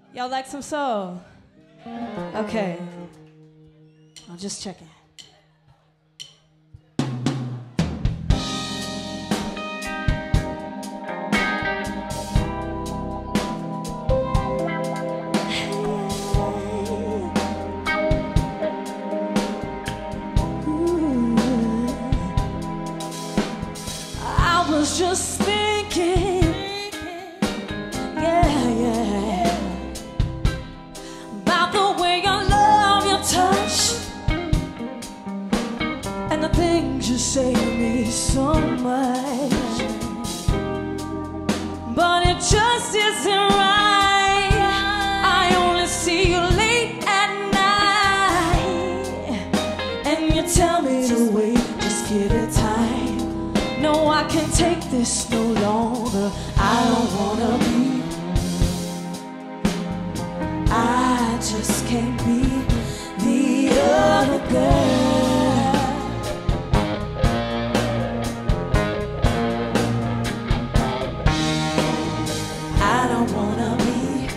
Y'all like some soul? Okay. I'll just check it. I was just thinking, yeah, about the way I love your touch and the things you say to me so much, but it just isn't right. I only see you late at night, and you tell me to wait, just give it time. No, I can't take this no longer. I don't wanna be, I just can't be the other girl. I don't wanna be,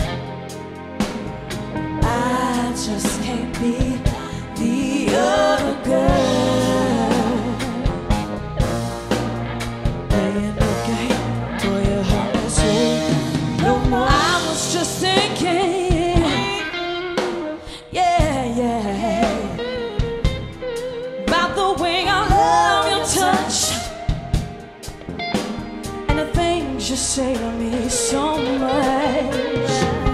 I just can't be the other girl. You say to me so much,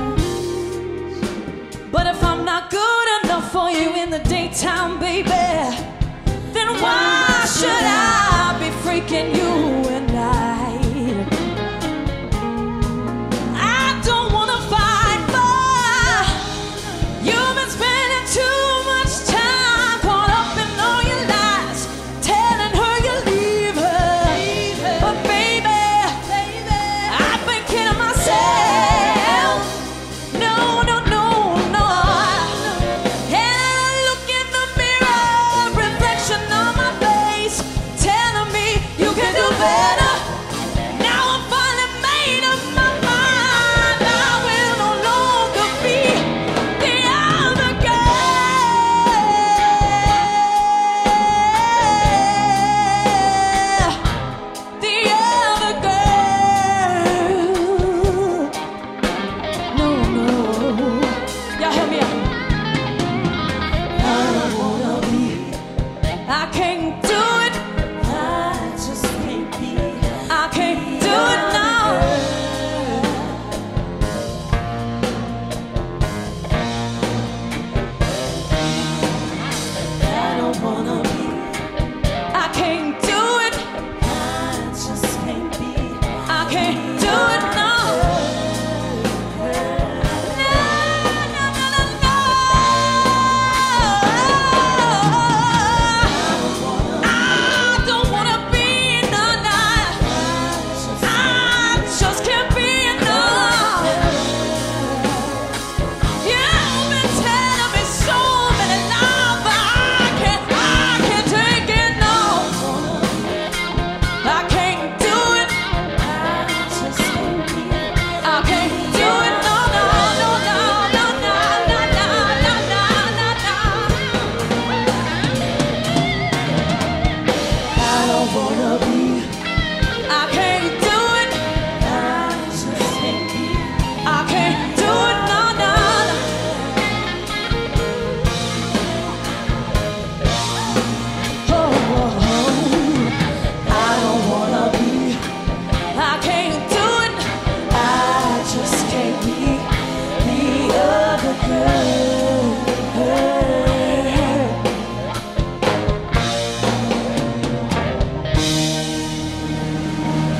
but if I'm not good enough for you in the daytime, baby, then why should I be freaking you at night? I don't wanna fight, but you've been spending too much time caught up in all your lies, telling her you leave her, but baby,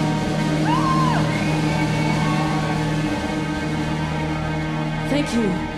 thank you.